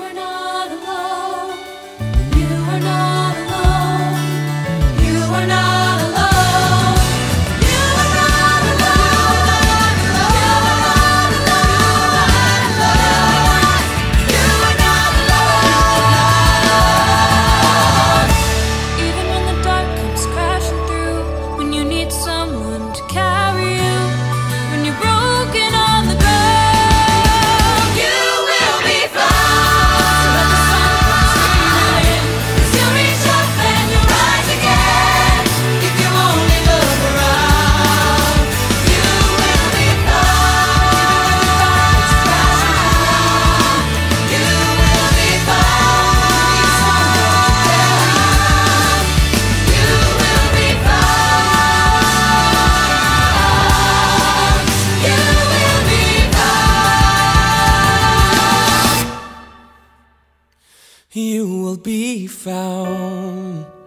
are not alone. You are not alone. You are not alone. You are not alone. You are not alone. You are not alone. Even when the dark comes crashing through, when you need someone to carry you, when you're broken on the ground, you will be found. So let the sun come streaming in, 'cause you'll reach up and you'll rise again. If you only look around, you will be found. You will be found. You will be found. You will be found. You will be found.